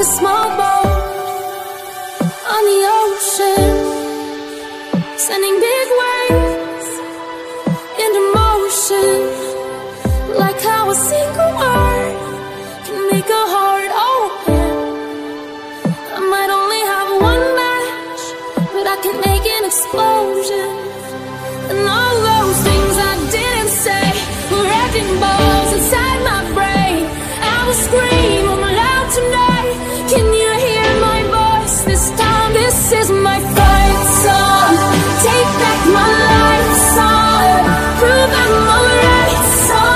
a small boat on the ocean, sending big waves into motion. Like how a single word can make a heart open. I might only have one match, but I can make an explosion. And all those things I didn't say were wrecking balls inside my brain. I will scream loud tonight. Can you hear my voice this time? This is my fight song. Take back my life song. Prove I'm alright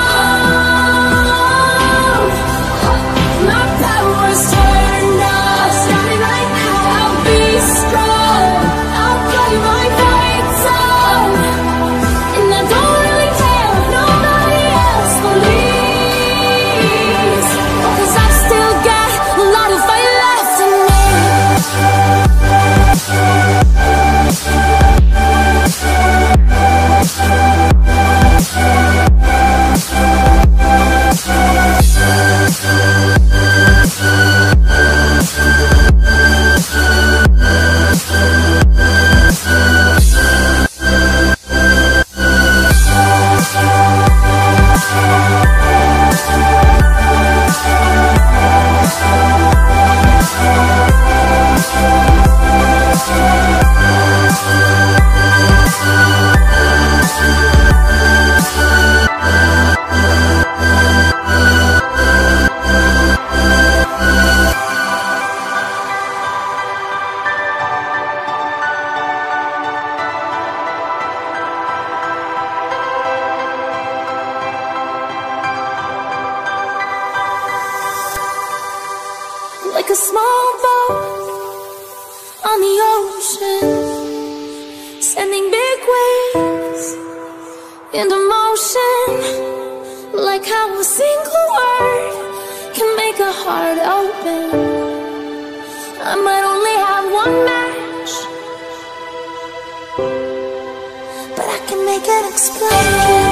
song. My power's turned off. Starting right now, I'll be strong. I'll play my fight song. And I don't really care if nobody else believes, 'cause I've still got a lot of fight left in me. Like a small boat on the ocean, sending big waves into motion. Like how a single word can make a heart open. I might only have one match, but I can make an explosion.